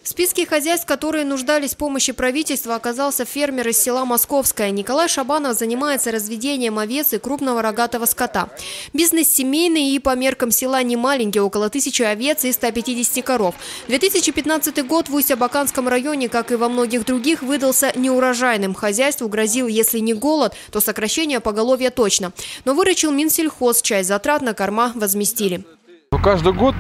В списке хозяйств, которые нуждались в помощи правительства, оказался фермер из села Московское. Николай Шабанов занимается разведением овец и крупного рогатого скота. Бизнес семейный и по меркам села не маленький, около 1000 овец и 150 коров. 2015 год в Усть-Абаканском районе, как и во многих других, выдался неурожайным. Хозяйству грозил, если не голод, то сокращение поголовья точно. Но выручил Минсельхоз, часть затрат на корма возместили. Каждый год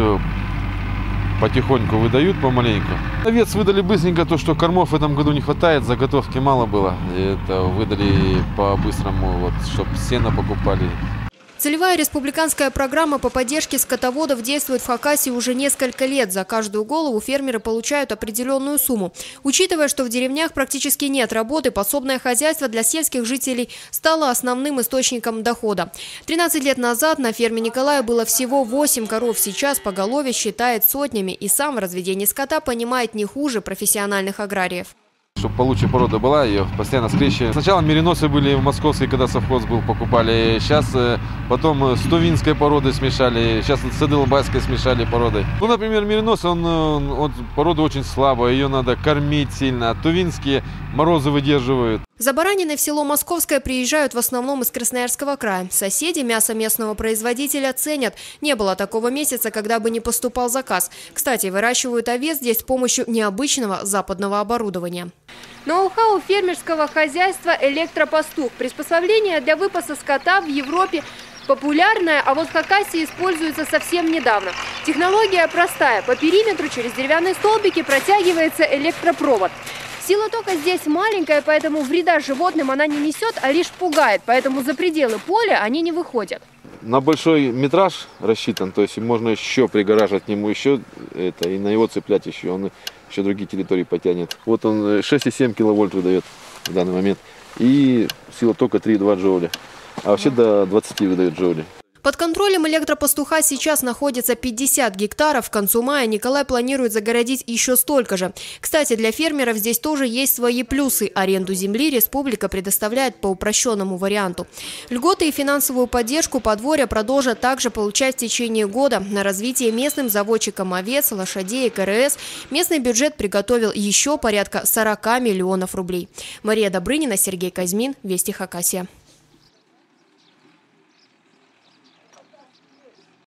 потихоньку выдают, помаленьку. Овец выдали быстренько, то, что кормов в этом году не хватает, заготовки мало было. Это выдали по-быстрому, вот, чтобы сено покупали. Целевая республиканская программа по поддержке скотоводов действует в Хакасии уже несколько лет. За каждую голову фермеры получают определенную сумму. Учитывая, что в деревнях практически нет работы, подсобное хозяйство для сельских жителей стало основным источником дохода. 13 лет назад на ферме Николая было всего 8 коров. Сейчас поголовье считает сотнями, и сам в разведении скота понимает не хуже профессиональных аграриев. Чтобы получше порода была, ее постоянно скрещивали. Сначала мериносы были в Московской, когда совхоз был, покупали. Сейчас потом с тувинской породой смешали. Сейчас с адылбайской смешали породой. Ну, например, меринос, он порода очень слабая, ее надо кормить сильно. Тувинские морозы выдерживают. За бараниной в село Московское приезжают в основном из Красноярского края. Соседи мясо местного производителя ценят. Не было такого месяца, когда бы не поступал заказ. Кстати, выращивают овец здесь с помощью необычного западного оборудования. Ноу-хау фермерского хозяйства «Электропастух». Приспособление для выпаса скота в Европе популярное, а вот в Хакасии используется совсем недавно. Технология простая. По периметру через деревянные столбики протягивается электропровод. Сила тока здесь маленькая, поэтому вреда животным она не несет, а лишь пугает. Поэтому за пределы поля они не выходят. На большой метраж рассчитан, то есть можно еще пригораживать к нему еще и на него цеплять еще. Он еще другие территории потянет. Вот он 6,7 киловольт выдает в данный момент. И сила тока 3,2 джоуля. А вообще до 20 выдает джоулей. Под контролем электропастуха сейчас находится 50 гектаров. К концу мая Николай планирует загородить еще столько же. Кстати, для фермеров здесь тоже есть свои плюсы. Аренду земли республика предоставляет по упрощенному варианту. Льготы и финансовую поддержку подворья продолжат также получать в течение года. На развитие местным заводчикам овец, лошадей и КРС местный бюджет приготовил еще порядка 40 миллионов рублей. Мария Добрынина, Сергей Казьмин, Вести Хакасия.